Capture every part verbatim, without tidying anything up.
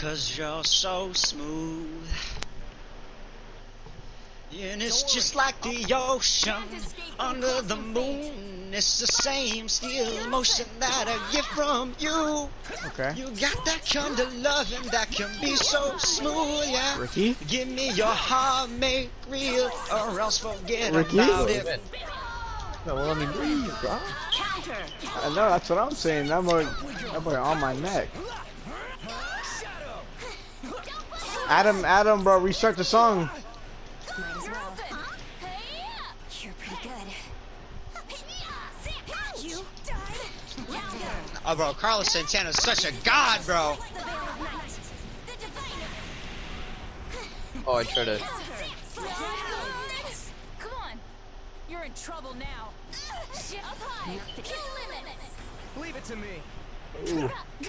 'cause you're so smooth. And it's just like the ocean under the moon. It's the same still motion that I get from you. Okay. You got that kind of loving that can be so smooth, yeah. Ricky? Give me your heart, make real, or else forget Ricky? about it. No, well, let me breathe, bro. I know, that's what I'm saying. That boy, that boy on my neck. Adam, Adam, bro, restart the song. Oh, bro, Carlos Santana's such a god, bro. Oh, I tried to. Come on, you're in trouble now. Up high, leave it to me. Ooh.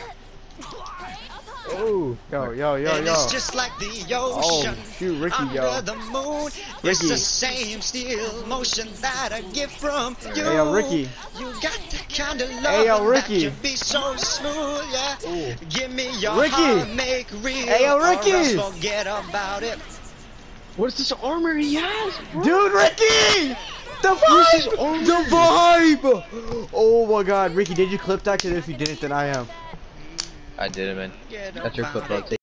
Ooh, yo, yo, yo, and yo. it's just like the ocean Oh, shoot, Ricky, under yo. the moon. Ricky. It's the same still motion that I get from you. Hey, yo, Ricky. You got that kind of love Hey, yo, Ricky. that can be so smooth, yeah. Ooh. Give me your Ricky. heart, make real, Hey, yo, Ricky. or else forget about it. What is this armor he has, bro? Dude, Ricky! The vibe! The vibe! Oh my god, Ricky, did you clip that? Because if you didn't, then I am. I did it, man. Forget That's your about clip, it. bro.